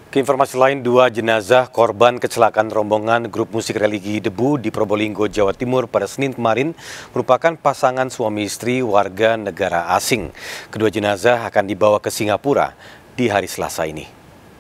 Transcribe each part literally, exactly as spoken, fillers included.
Keinformasi lain, dua jenazah korban kecelakaan rombongan grup musik religi Debu di Probolinggo, Jawa Timur pada Senin kemarin merupakan pasangan suami istri warga negara asing. Kedua jenazah akan dibawa ke Singapura di hari Selasa ini.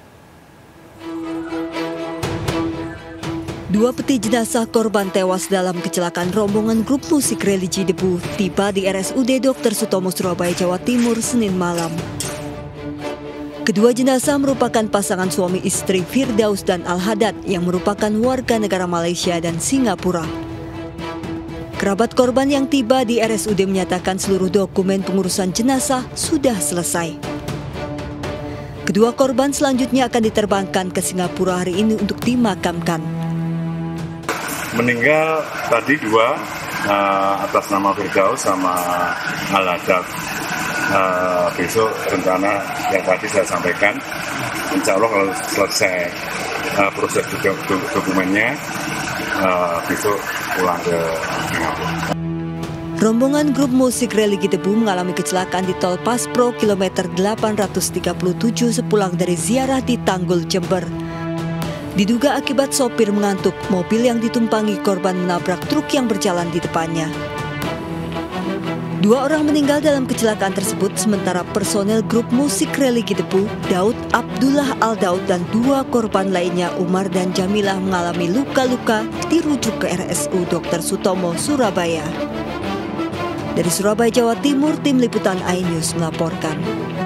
Dua peti jenazah korban tewas dalam kecelakaan rombongan grup musik religi Debu tiba di R S U D Dokter Sutomo, Surabaya, Jawa Timur, Senin malam. Kedua jenazah merupakan pasangan suami istri Firdaus dan Al-Hadad yang merupakan warga negara Malaysia dan Singapura. Kerabat korban yang tiba di R S U D menyatakan seluruh dokumen pengurusan jenazah sudah selesai. Kedua korban selanjutnya akan diterbangkan ke Singapura hari ini untuk dimakamkan. Meninggal tadi dua uh, atas nama Firdaus sama Al-Hadad. Uh, besok rencana yang tadi saya sampaikan, insya Allah kalau selesai uh, proses dokumennya, uh, besok pulang ke Singapura. Rombongan grup musik religi Debu mengalami kecelakaan di Tol Paspro kilometer delapan ratus tiga puluh tujuh sepulang dari ziarah di Tanggul, Jember. Diduga akibat sopir mengantuk, mobil yang ditumpangi korban menabrak truk yang berjalan di depannya. Dua orang meninggal dalam kecelakaan tersebut, sementara personel grup musik religi Debu, Daud Abdullah Al-Daud dan dua korban lainnya, Umar dan Jamilah, mengalami luka-luka dirujuk ke R S U Dokter Sutomo, Surabaya. Dari Surabaya, Jawa Timur, Tim Liputan iNews melaporkan.